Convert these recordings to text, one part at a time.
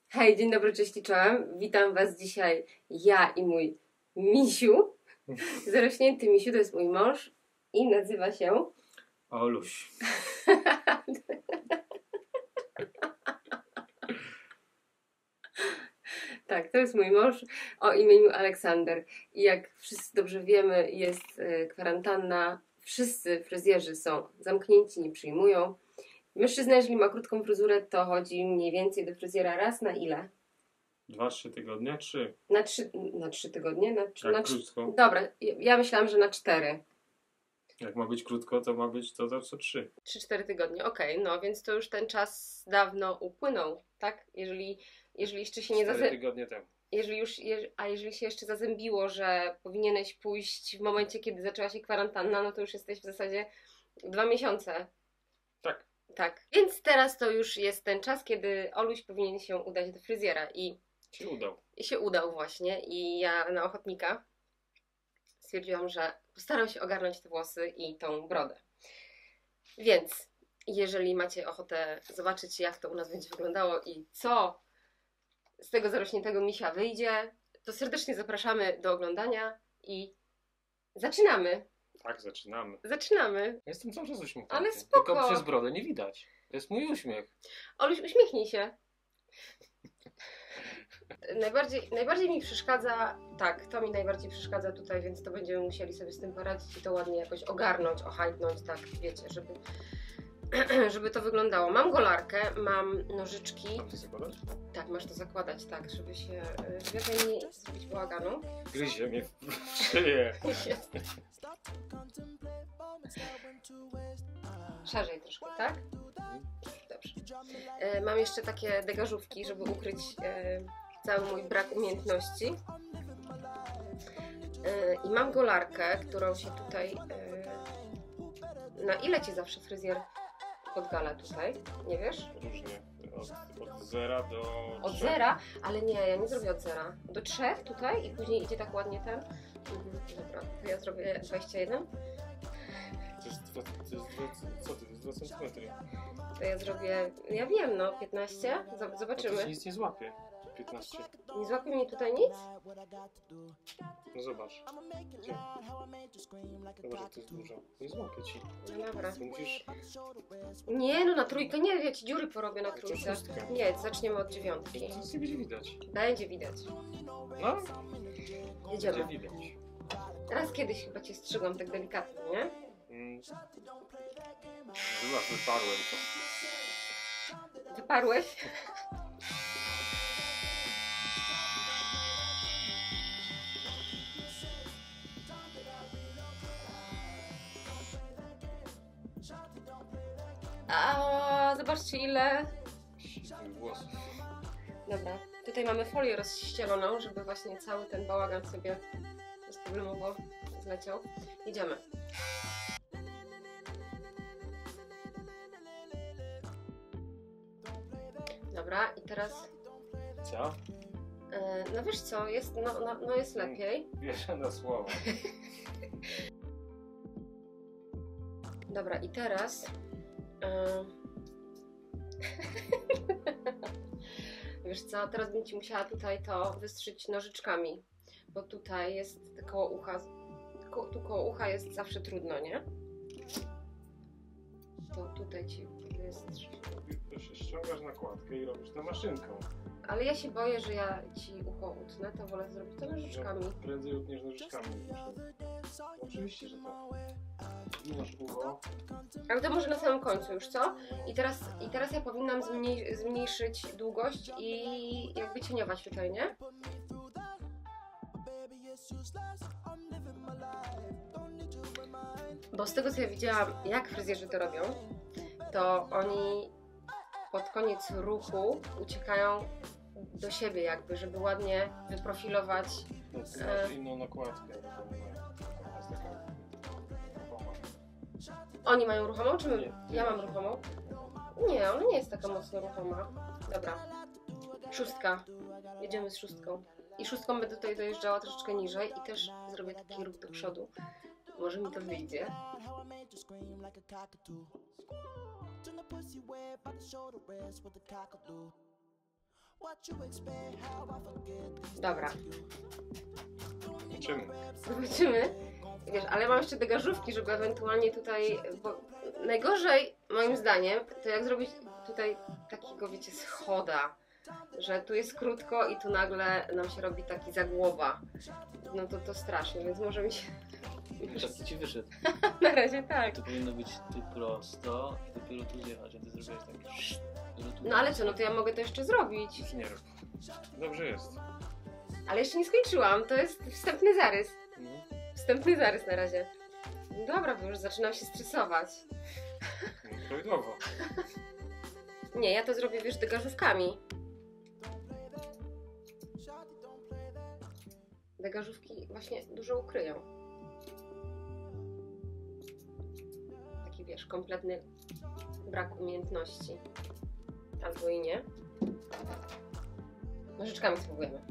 Hej, dzień dobry, cześć i czołem. Witam Was dzisiaj, ja i mój misiu. Zarośnięty misiu, to jest mój mąż i nazywa się... Oluś. Tak, to jest mój mąż o imieniu Aleksander. I jak wszyscy dobrze wiemy, jest kwarantanna. Wszyscy fryzjerzy są zamknięci, nie przyjmują. Mężczyzna, jeżeli ma krótką fryzurę, to chodzi mniej więcej do fryzjera raz na ile? 2-3 tygodnie? 3. Na 3 tygodnie? Jak krótko? Dobra, ja myślałam, że na 4. Jak ma być krótko, to ma być to co 3. 3-4 tygodnie, okej, no więc to już ten czas dawno upłynął, tak? Jeżeli jeszcze się nie 4 tygodnie temu. jeżeli się jeszcze zazębiło, że powinieneś pójść w momencie, kiedy zaczęła się kwarantanna, no to już jesteś w zasadzie 2 miesiące. Tak. Tak. Więc teraz to już jest ten czas, kiedy Oluś powinien się udać do fryzjera i się udał właśnie i ja na ochotnika stwierdziłam, że postaram się ogarnąć te włosy i tą brodę. Więc jeżeli macie ochotę zobaczyć, jak to u nas będzie wyglądało i co z tego zarośniętego misia wyjdzie, to serdecznie zapraszamy do oglądania i zaczynamy. Tak, zaczynamy. Zaczynamy. Jestem cały czas uśmiechnięty. Ale spoko. Tylko przez brodę nie widać. To jest mój uśmiech. Oluś, uśmiechnij się. Najbardziej mi przeszkadza, tak, to mi najbardziej przeszkadza tutaj, więc to będziemy musieli sobie z tym poradzić i to ładnie jakoś ogarnąć, ohajtnąć, tak, wiecie, żeby to wyglądało. Mam golarkę, mam nożyczki. Mam to zakładać? Tak, masz to zakładać, tak, żeby się, żeby nie zrobić bałaganu. Gryzie mnie w szyję. Szerzej troszkę, tak? Dobrze. Mam jeszcze takie degażówki, żeby ukryć cały mój brak umiejętności. I mam golarkę, którą się tutaj... Na ile Ci zawsze fryzjer podgala tutaj? Nie wiesz? Różnie. Od 0 do 3. Od 0? Ale nie, ja nie zrobię od 0. Do 3 tutaj i później idzie tak ładnie ten. Dobra, to ja zrobię 21. To jest 2 centymetry. To ja zrobię, ja wiem, no 15. Zobaczymy. To się nic nie złapie. 15. Nie złapie mnie tutaj nic? No zobacz. Gdzie? Zobacz, jak to jest dużo. Nie złapie ci. No dobra. To musisz... Nie, no na trójkę nie, ja Ci dziury porobię na To trójce. 6. Nie, zaczniemy od 9. To nic nie będzie widać. Będzie widać. No, Jedziemy. będzie widać. Raz kiedyś chyba Cię strzygłam tak delikatnie, nie? Chyba wyparłem to. Wyparłeś? A zobaczcie ile. Siwych włosów. Dobra, tutaj mamy folię rozścieloną, żeby właśnie cały ten bałagan sobie bezproblemowo zleciał. Idziemy. Dobra, i teraz... Co? No wiesz co, jest, no jest lepiej. Wierzę na słowo. Dobra, i teraz... Wiesz co, teraz bym Ci musiała tutaj to wystrzyć nożyczkami, bo tutaj jest koło ucha, tu koło ucha jest zawsze trudno, nie? To tutaj Ci wystrzyć. To się ściągasz nakładkę i robisz to maszynką. Ale ja się boję, że ja Ci ucho utnę, to wolę zrobić to nożyczkami. No, prędzej utniesz nożyczkami. Oczywiście, że tak. Masz ucho. Ale to może na samym końcu już, co? I teraz ja powinnam zmniejszyć długość i jakby cieniować tutaj, nie? Bo z tego co ja widziałam, jak fryzjerzy to robią, to oni pod koniec ruchu uciekają do siebie jakby, żeby ładnie wyprofilować. No, ty masz inną nakładkę. Jest taka ruchoma. Oni mają ruchomą, czy my? Nie. Ja mam ruchomą? Nie, ona nie jest taka mocno ruchoma. Dobra. 6. Jedziemy z 6. I 6 będę tutaj dojeżdżała troszeczkę niżej i też zrobię taki ruch do przodu. Może mi to wyjdzie. Dobra. Zobaczymy. Wiesz, ale mam jeszcze degażówki, żeby ewentualnie tutaj, bo najgorzej moim zdaniem to jak zrobić tutaj takiego, wiecie, schoda, że tu jest krótko i tu nagle nam się robi taki zagłoba. No to strasznie, więc może mi się... Taki ci wyszedł. Na razie tak. To powinno być tu prosto i dopiero tu zjechać, a ty zrobiłeś taki... No ale co, no to ja mogę to jeszcze zrobić. Nie rób. Dobrze jest. Ale jeszcze nie skończyłam, to jest wstępny zarys. Wstępny zarys na razie. Dobra, bo już zaczynam się stresować. Prawidłowo. Nie, ja to zrobię, wiesz, degażówkami. Degażówki właśnie dużo ukryją. Taki, wiesz, kompletny brak umiejętności. Albo i nie. Nożyczkami spróbujemy.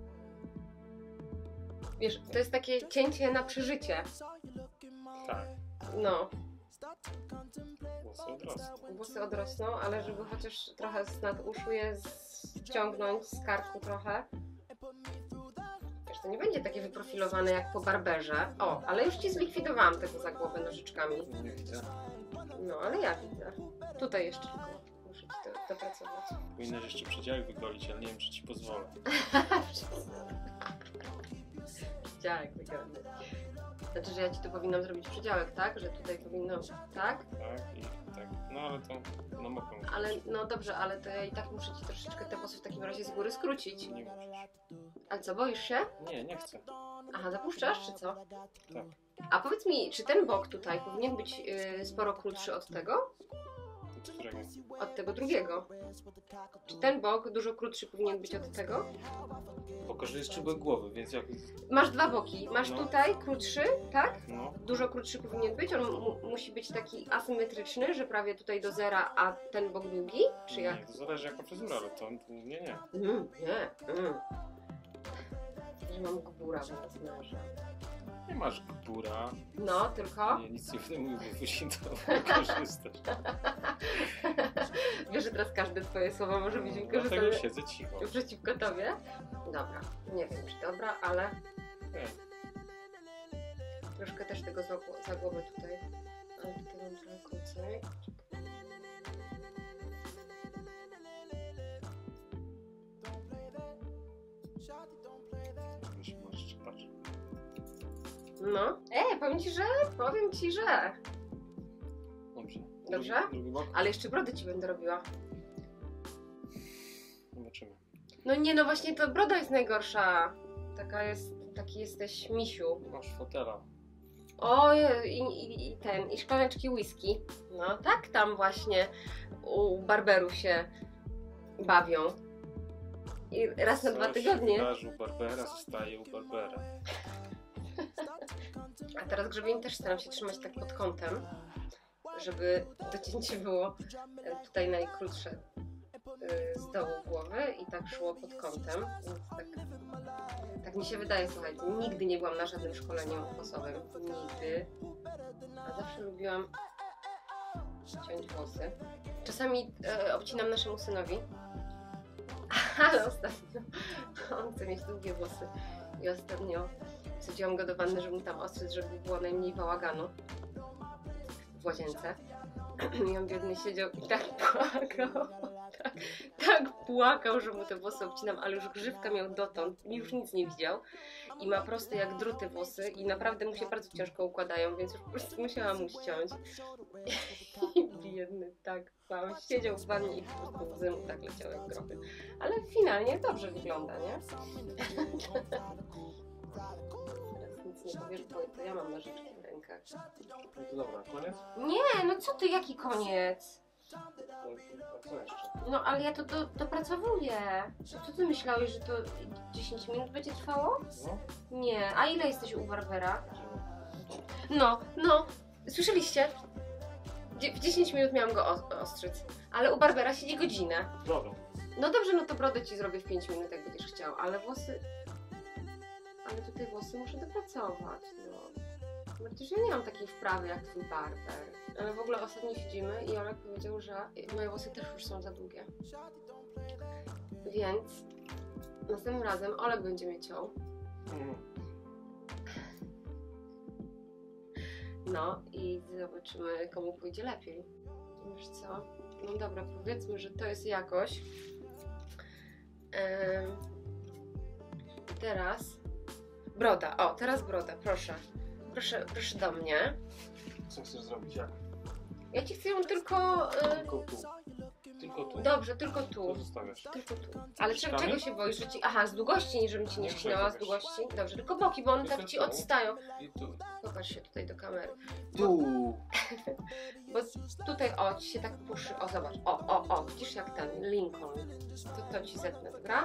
Wiesz, to jest takie cięcie na przeżycie. Tak. No. Włosy odrosną. Włosy odrosną, ale żeby chociaż trochę z nad uszu je ściągnąć z karku trochę. Wiesz, to nie będzie takie wyprofilowane jak po barberze. O, ale już ci zlikwidowałam tego za głowę nożyczkami. Nie widzę. No, ale ja widzę. Tutaj jeszcze tylko muszę ci to dopracować. Powinnaś jeszcze przedziałek wygolić, ale nie wiem, czy ci pozwolę. Przedziałek wygodny. Znaczy, że ja ci tu powinnam zrobić przedziałek, tak? Że tutaj powinno... Tak? Tak i tak. No ale to na mokro. Ale, no dobrze, ale to ja i tak muszę ci troszeczkę te włosy w takim razie z góry skrócić. Nie musisz. Ale co, boisz się? Nie, nie chcę. Aha, zapuszczasz, czy co? Tak. A powiedz mi, czy ten bok tutaj powinien być sporo krótszy od tego? Od którego? Od tego drugiego. Czy ten bok dużo krótszy powinien być od tego? Pokażę jest czubek głowy, więc jak... Masz dwa boki. Masz No. tutaj krótszy, tak? No, Dużo krótszy powinien być. On musi być taki asymetryczny, że prawie tutaj do zera, a ten bok długi? Czy jak? nie, to zależy jaka fryzura, ale to nie, nie. Nie. Że mam gbura w rozmiarze. Nie masz gbura. No, tylko... Nie, nic nie będę mówił, bo później to wykorzystasz. Wiesz, że teraz każde twoje słowo może być Dlatego wykorzystane siedzę cicho. przeciwko tobie? Dobra, nie wiem czy dobra, ale Nie. troszkę też tego za głowę tutaj. Ale tutaj mam trochę krócej. Możesz patrz. No. Powiem ci, że. Dobrze. Dobrze? Drugi bok? Ale jeszcze brody ci będę robiła. Zobaczymy. No nie, no właśnie to broda jest najgorsza. Taki jesteś misiu. Masz fotela. O, i szklaneczki whisky. No tak tam właśnie u barberów się bawią. I raz na 2 tygodnie. Coś u Barbera zostaje u Barbera. A teraz grzebień też staram się trzymać tak pod kątem, żeby docięcie było tutaj najkrótsze z dołu głowy i tak szło pod kątem. Więc tak mi się wydaje, słuchajcie, nigdy nie byłam na żadnym szkoleniu włosowym. Nigdy. A zawsze lubiłam ciąć włosy. Czasami obcinam naszemu synowi, ale ostatnio on chce mieć długie włosy i ostatnio wsadziłam go do wanny, żeby mu tam ostrzyć, żeby było najmniej bałaganu w łazience. I on biedny siedział i tak płakał, tak płakał, że mu te włosy obcinam, ale już grzywka miał dotąd, już nic nie widział i ma proste jak druty włosy i naprawdę mu się bardzo ciężko układają, więc już po prostu musiałam mu ściąć. I biedny tak płakał, siedział w wannie i po prostu łzy mu tak leciały jak grochy. Ale finalnie dobrze wygląda, nie? Teraz nic nie powiesz, bo to ja mam nożyczki w rękach. No to dobra, koniec? Nie, no co ty, jaki koniec? A co jeszcze? No ale ja to dopracowuję. Co ty myślałeś, że to 10 minut będzie trwało? No? Nie, a ile jesteś u Barbera? No, słyszeliście? W 10 minut miałam go ostrzyc, ale u Barbera siedzi godzinę. Dobra. No dobrze, no to brodę ci zrobię w 5 minut, jak będziesz chciał, ale włosy... Ale tutaj włosy muszę dopracować, no. No przecież ja nie mam takiej wprawy jak twój barber. Ale w ogóle ostatnio siedzimy i Olek powiedział, że moje włosy też już są za długie. Więc następnym razem Olek będzie mnie ciął. No i zobaczymy, komu pójdzie lepiej. Wiesz co? No dobra, powiedzmy, że to jest jakoś. Teraz broda. O, teraz broda, proszę. Proszę do mnie. Co chcesz zrobić? Jak? Ja ci chcę ją tylko... Tylko tu. Tylko tu. Dobrze, tylko tu. To zostawiasz. Tylko tu. Ale Ściskamy? czego się boisz? Że ci... Aha, z długości, żebym ci nie Nie, ścinała z czekaj, długości. Dobrze, tylko boki, bo one tak Jestem ci tu. odstają. I tu. Popatrz się tutaj do kamery. Tu. Bo tutaj, o, ci się tak puszy. O, zobacz. O, widzisz jak ten Lincoln. To ci zetnę, dobra?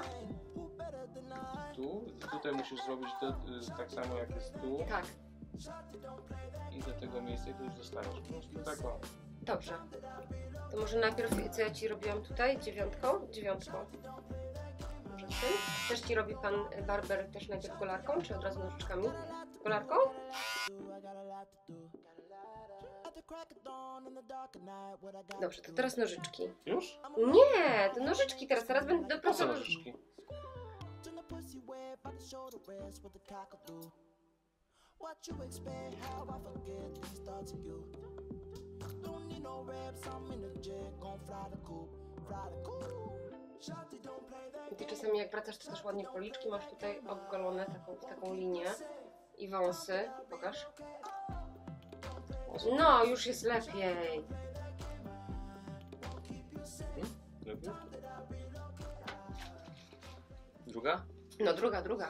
Tu. I tutaj musisz zrobić tak samo jak jest tu. Tak, I do tego miejsca i tu już zostawiasz. Po prostu tak o. dobrze. To może najpierw, co ja ci robiłam tutaj? Dziewiątką? Może tym? Też ci robi pan barber też najpierw golarką, czy od razu nożyczkami? Golarką? Dobrze, to teraz nożyczki. Już? Nie, to nożyczki teraz będę Po co dopracować. nożyczki? I ty czasami jak wracasz, to też ładnie policzki masz tutaj obgolone taką linię i wąsy. Pokaż. No, już jest lepiej. Lepiej? Druga? No, druga.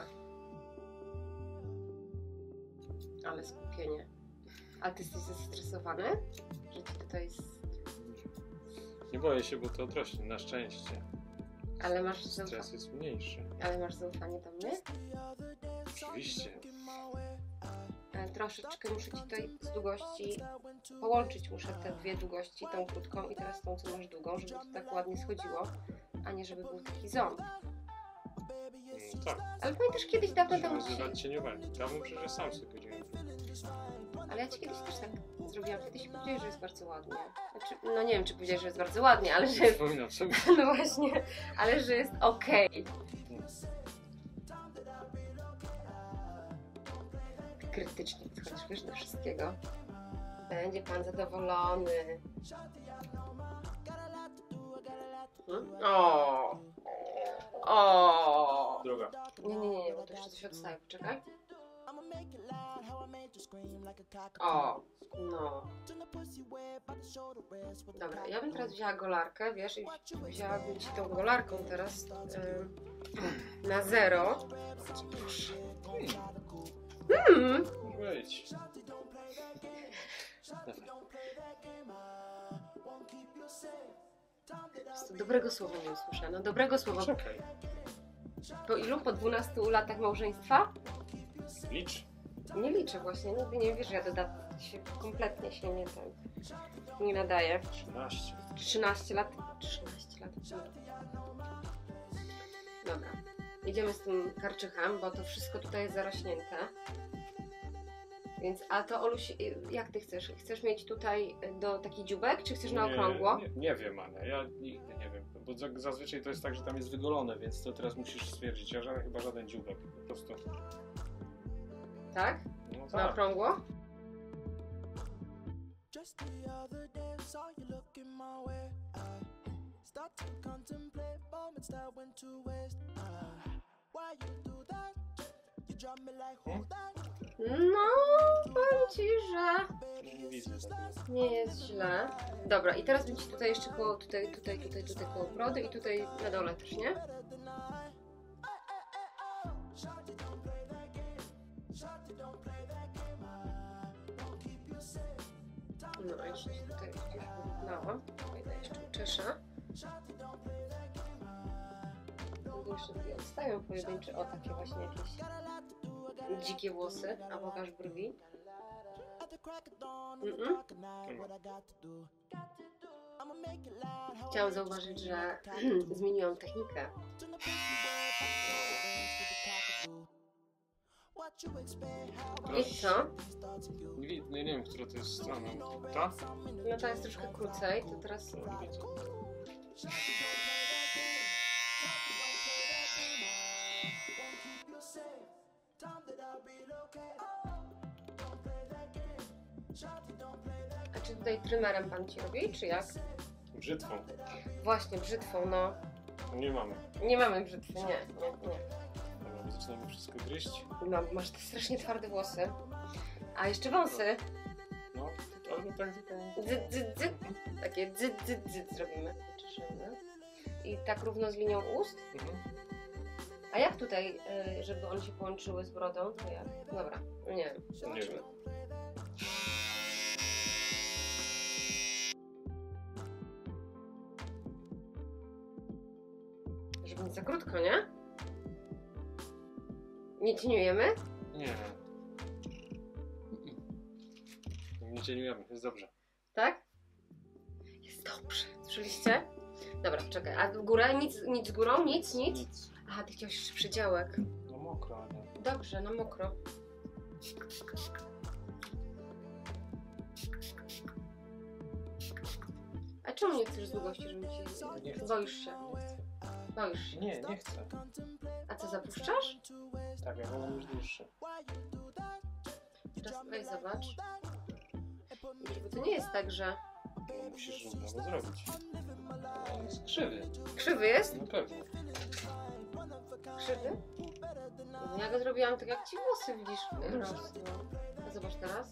Ale skupienie. A ty jesteś zestresowany? Że ci tutaj jest... Nie boję się, bo to odrośnie, na szczęście. Ale masz Stres jest mniejszy. Ale masz zaufanie do mnie? Oczywiście. Troszeczkę muszę ci tutaj z długości połączyć, muszę te dwie długości, tą krótką i teraz tą, co masz długą, żeby to tak ładnie schodziło, a nie żeby był taki ząb. Tak. Ale pamiętasz kiedyś dawno Się temu nazywać cieniowanie. Ja bym przecież sam sobie powiedziałem. Ale ja ci kiedyś też tak zrobiłam, wtedy się powiedziałeś, że jest bardzo ładnie. Znaczy, no nie wiem, czy powiedziałeś, że jest bardzo ładnie, ale że jest... Wspominam sobie. No właśnie, ale że jest okej. Krytycznie podchodzisz, wiesz, do wszystkiego. Będzie pan zadowolony. O. Druga. Nie, bo to jeszcze coś odstaje. Poczekaj. O, no. Dobra, ja bym teraz wzięła golarkę, wiesz, i wzięłabym ci tą golarką teraz na 0. Może być. Dobrego słowa nie usłyszano. Dobrego słowa. Czekaj. Po ilu? Po 12 latach małżeństwa? Licz. Nie liczę właśnie, nigdy nie wiesz, że ja się kompletnie się nie nadaje. 13. 13 lat. 13 lat. Dobra. Jedziemy z tym karczychem, bo to wszystko tutaj jest zarośnięte. Więc, a to Oluś, jak ty chcesz? Chcesz mieć tutaj do taki dziubek, czy chcesz na okrągło? Nie wiem, Ania, ja nigdy nie wiem, bo zazwyczaj to jest tak, że tam jest wygolone, więc to teraz musisz stwierdzić, ja chyba żaden dziubek, po prostu. Tak? No Na tak. okrągło? No, powiem ci, że Nie widzę tego. nie jest źle. Dobra, i teraz będzie tutaj jeszcze koło, tutaj koło brody i tutaj na dole też, nie? No, jeszcze tutaj gdzieś wyrównałam. Tutaj jeszcze uczeszę. Jeszcze tutaj odstają pojedyncze, o takie właśnie jakieś dzikie włosy, a pokaż brwi. Chciałam zauważyć, że zmieniłam technikę. I co? Nie wiem, która to jest strona. Ta? No to jest troszkę krócej, to teraz... Nie widzę. A czy tutaj trymerem pan ci robi, czy jak? Brzytwą. Właśnie, brzytwą, no. Nie mamy. Nie mamy brzytwy, nie. Dobra, zaczynamy wszystko gryźć. No, masz te strasznie twarde włosy. A jeszcze wąsy. No, albo tak tylko... Dzy. Takie dzy zrobimy. Czeszymy. I tak równo z linią ust. Mhm. A jak tutaj, żeby one się połączyły z brodą, to jak? Dobra, nie wiem. Nie wiem. Żeby nie za krótko, nie? Nie cieniujemy? Nie. Nie cieniujemy, jest dobrze. Tak? Jest dobrze. Słyszeliście? Dobra, czekaj. A w górę? Nic z górą? Nic? Nic. Aha, ty chciałeś jeszcze przydziałek. No mokro, ale... Dobrze, no mokro. A czemu nie chcesz z długości, żeby ci... Nie chcę. Boisz się? Boisz się? Nie, nie chcę. A co, zapuszczasz? Tak, ja wolę już dłuższe. Teraz weź zobacz. Bo to nie jest tak, że... No, musisz równo zrobić. On jest krzywy. Krzywy jest? Na pewno. Krzywy? No, ja go zrobiłam tak jak ci włosy, widzisz, rosną. A zobacz teraz.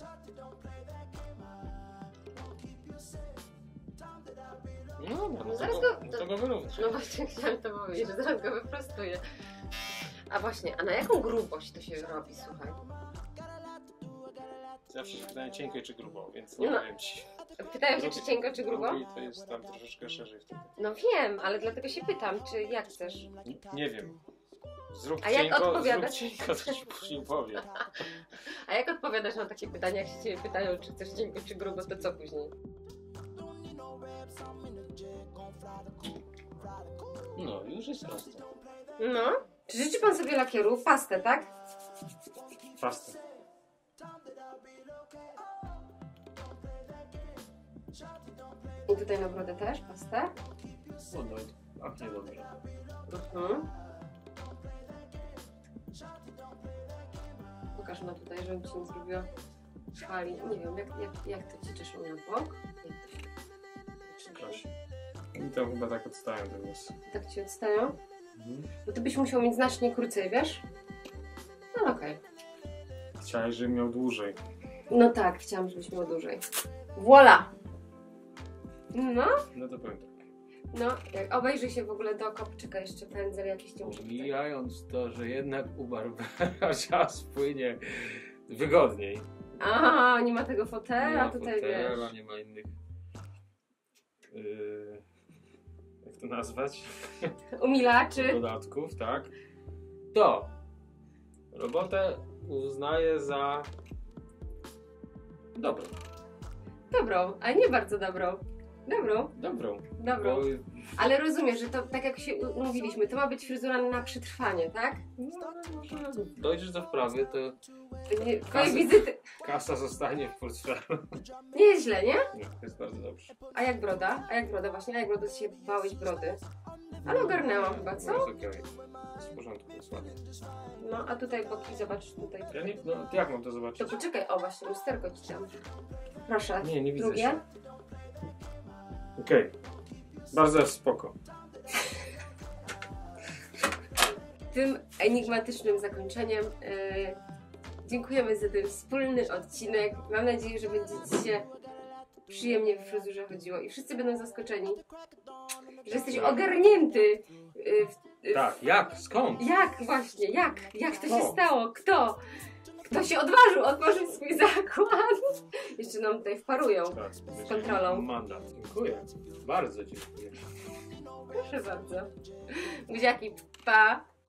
No dobra, No zaraz go- to go wyrównasz. No właśnie chciałam to powiedzieć, że zaraz go wyprostuję. A właśnie, a na jaką grubość to się robi, słuchaj? Zawsze się pytają cienko czy grubo, więc nie No. powiem ci. Pytają się, czy cienko, czy grubo? Grubo i to jest tam troszeczkę szerzej wtedy. No wiem, ale dlatego się pytam, czy jak chcesz? Nie wiem. Zrób A jak cienko, odpowiadasz? zrób cienko, to ci później powiem. A jak odpowiadasz na takie pytania, jak się ciebie pytają, czy chcesz cienko, czy grubo, to co później? No, już jest proste. No. Czy życzy pan sobie lakieru? Pastę, tak? Pastę. I tutaj na brodę też pastę? No, no, pachnie dobrze. Mhm. Pokaż no tutaj, żebym ci nie zrobiła fali. Nie wiem, jak to ci czeszą na bok? Jak to się Prosi. I tam chyba tak odstają te włosy. tak ci odstają? Mhm. Bo ty byś musiał mieć znacznie krócej, wiesz? No okej. Chciałeś, żebym miał dłużej. No tak, chciałam, żebyś miał dłużej. Voila! No, No to powiem tak. no, obejrzyj się w ogóle dookoła. Czekaj, jeszcze pędzel jakiś nie muszę tutaj. Pomijając to, że jednak u Barbera czas płynie wygodniej. A, nie ma tego Nie fotela ma tutaj, fotela, wiesz. nie ma innych... Jak to nazwać? Umilaczy. Dodatków, tak? To robotę uznaję za dobrą. Dobrą, ale nie bardzo dobrą. Dobrą, Dobrą. dobrą. Bo Ale rozumiesz, że to tak jak się umówiliśmy, to ma być fryzura na przetrwanie, tak? dojdziesz do wprawy, to Twoje wizyty. Kasa zostanie w portfelu. Nieźle, nie? Nie, to jest bardzo dobrze. A jak broda? A jak broda właśnie? A jak broda się bałeś brody? Ale ogarnęłam chyba, co? No jest okej. Jest w porządku, jest ładnie. No, a tutaj boki, zobacz tutaj. Ja nie, no jak mam to zobaczyć? To poczekaj, o właśnie, lusterko ci dam. Proszę. Nie, nie widzę Drugie. się. Okej. Bardzo spoko. Tym enigmatycznym zakończeniem dziękujemy za ten wspólny odcinek. Mam nadzieję, że będzie ci się przyjemnie w fryzurze chodziło i wszyscy będą zaskoczeni, że jesteś ogarnięty. Tak, jak? Skąd? Jak właśnie? Jak to się Kto? stało? Kto? Kto się odważył otworzyć swój zakład? Jeszcze nam tutaj wparują. Tak, Z kontrolą. Mandat. Dziękuję. Bardzo dziękuję. Proszę bardzo. Buziaki, pa!